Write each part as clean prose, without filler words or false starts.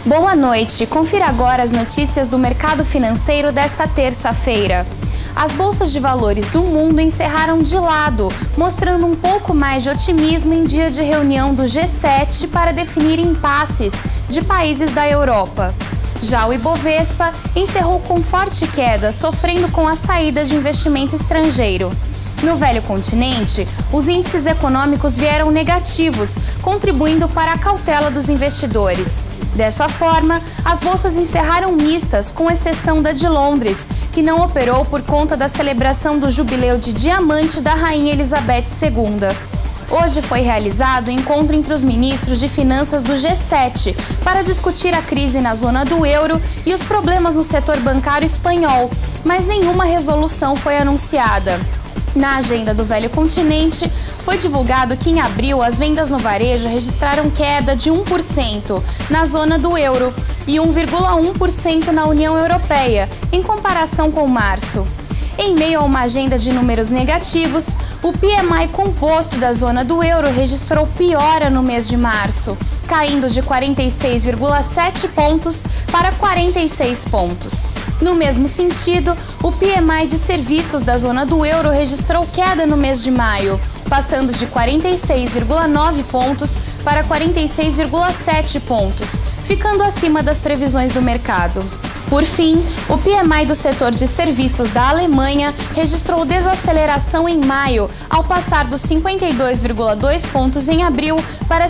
Boa noite, confira agora as notícias do mercado financeiro desta terça-feira. As bolsas de valores do mundo encerraram de lado, mostrando um pouco mais de otimismo em dia de reunião do G7 para definir impasses de países da Europa. Já o Ibovespa encerrou com forte queda, sofrendo com a saída de investimento estrangeiro. No velho continente, os índices econômicos vieram negativos, contribuindo para a cautela dos investidores. Dessa forma, as bolsas encerraram mistas, com exceção da de Londres, que não operou por conta da celebração do jubileu de diamante da Rainha Elizabeth II. Hoje foi realizado o encontro entre os ministros de finanças do G7 para discutir a crise na zona do euro e os problemas no setor bancário espanhol, mas nenhuma resolução foi anunciada. Na agenda do velho continente, foi divulgado que em abril as vendas no varejo registraram queda de 1% na zona do euro e 1,1% na União Europeia, em comparação com março. Em meio a uma agenda de números negativos, o PMI composto da zona do euro registrou piora no mês de março, caindo de 46,7 pontos para 46 pontos. No mesmo sentido, o PMI de serviços da zona do euro registrou queda no mês de maio, passando de 46,9 pontos para 46,7 pontos, ficando acima das previsões do mercado. Por fim, o PMI do setor de serviços da Alemanha registrou desaceleração em maio, ao passar dos 52,2 pontos em abril para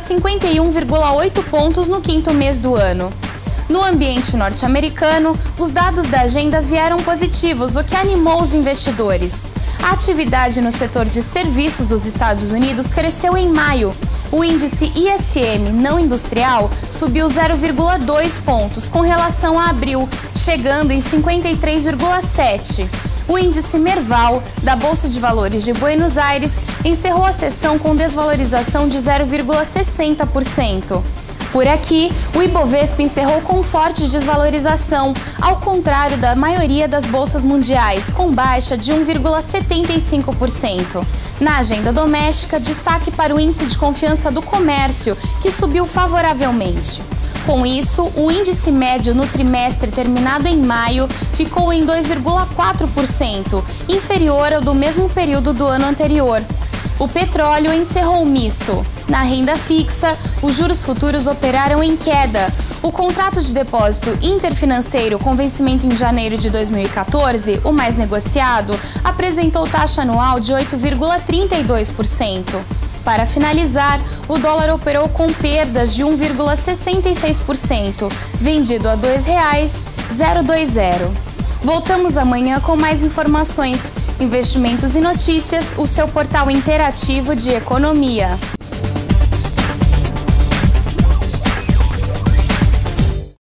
51,8 pontos no quinto mês do ano. No ambiente norte-americano, os dados da agenda vieram positivos, o que animou os investidores. A atividade no setor de serviços dos Estados Unidos cresceu em maio. O índice ISM não industrial subiu 0,2 pontos com relação a abril, chegando em 53,7. O índice Merval, da Bolsa de Valores de Buenos Aires, encerrou a sessão com desvalorização de 0,60%. Por aqui, o Ibovespa encerrou com forte desvalorização, ao contrário da maioria das bolsas mundiais, com baixa de 1,75%. Na agenda doméstica, destaque para o índice de confiança do comércio, que subiu favoravelmente. Com isso, o índice médio no trimestre terminado em maio ficou em 2,4%, inferior ao do mesmo período do ano anterior. O petróleo encerrou misto. Na renda fixa, os juros futuros operaram em queda. O contrato de depósito interfinanceiro com vencimento em janeiro de 2014, o mais negociado, apresentou taxa anual de 8,32%. Para finalizar, o dólar operou com perdas de 1,66%, vendido a R$ 2,020. Voltamos amanhã com mais informações. Investimentos e Notícias, o seu portal interativo de economia.